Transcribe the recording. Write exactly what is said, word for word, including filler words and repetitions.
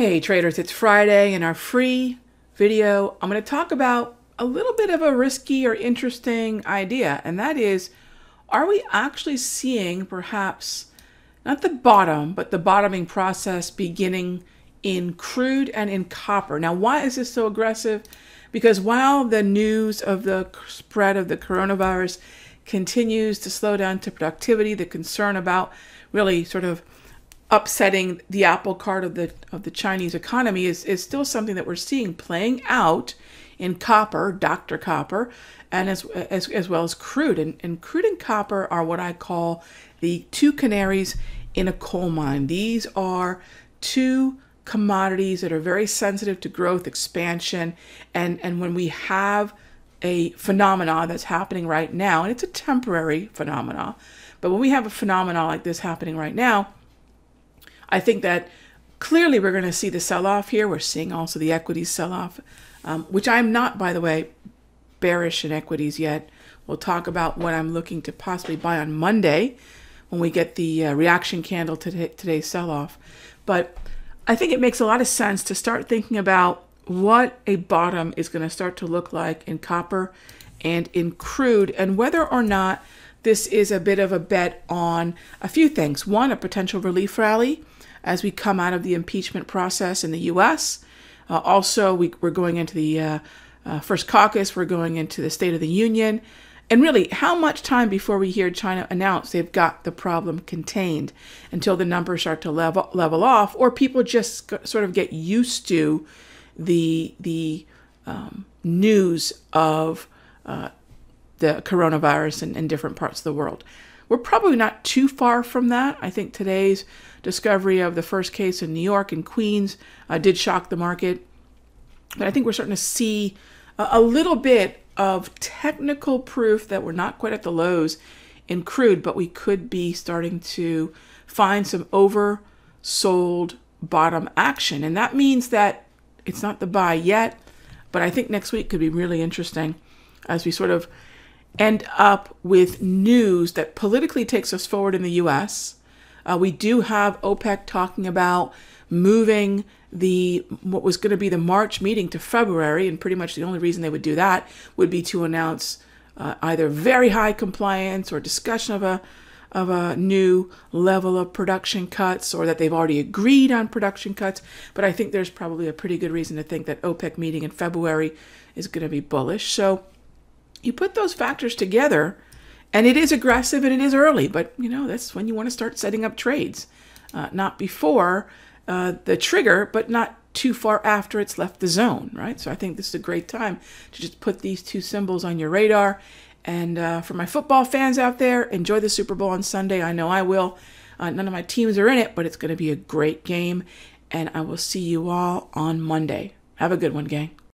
Hey traders, it's Friday. In our free video, I'm going to talk about a little bit of a risky or interesting idea, and that is, are we actually seeing perhaps not the bottom, but the bottoming process beginning in crude and in copper? Now, why is this so aggressive? Because while the news of the spread of the coronavirus continues to slow down to productivity, the concern about really sort of upsetting the apple cart of the of the Chinese economy is, is still something that we're seeing playing out in copper, Doctor Copper, and as as, as well as crude. And, and crude and copper are what I call the two canaries in a coal mine. These are two commodities that are very sensitive to growth, expansion, and, and when we have a phenomena that's happening right now, and it's a temporary phenomena, but when we have a phenomena like this happening right now, I think that clearly we're going to see the sell-off here. We're seeing also the equities sell-off, um, which I'm not, by the way, bearish in equities yet. We'll talk about what I'm looking to possibly buy on Monday when we get the uh, reaction candle to today's sell-off. But I think it makes a lot of sense to start thinking about what a bottom is going to start to look like in copper and in crude, and whether or not this is a bit of a bet on a few things. One, a potential relief rally as we come out of the impeachment process in the U S. Uh, also, we, we're going into the uh, uh, first caucus. We're going into the State of the Union. And really, how much time before we hear China announce they've got the problem contained until the numbers start to level level off, or people just sort of get used to the the um, news of uh, the coronavirus in, in different parts of the world. We're probably not too far from that. I think today's discovery of the first case in New York and Queens uh, did shock the market. But I think we're starting to see a, a little bit of technical proof that we're not quite at the lows in crude, but we could be starting to find some oversold bottom action. And that means that it's not the buy yet, but I think next week could be really interesting as we sort of end up with news that politically takes us forward in the U S. Uh, we do have OPEC talking about moving the what was going to be the March meeting to February, and pretty much the only reason they would do that would be to announce uh, either very high compliance or discussion of a of a new level of production cuts, or that they've already agreed on production cuts. But I think there's probably a pretty good reason to think that OPEC meeting in February is going to be bullish. So you put those factors together, and it is aggressive and it is early, but you know, that's when you want to start setting up trades. Uh, not before uh, the trigger, but not too far after it's left the zone, right? So I think this is a great time to just put these two symbols on your radar. And uh, for my football fans out there, enjoy the Super Bowl on Sunday. I know I will. Uh, none of my teams are in it, but it's going to be a great game. And I will see you all on Monday. Have a good one, gang.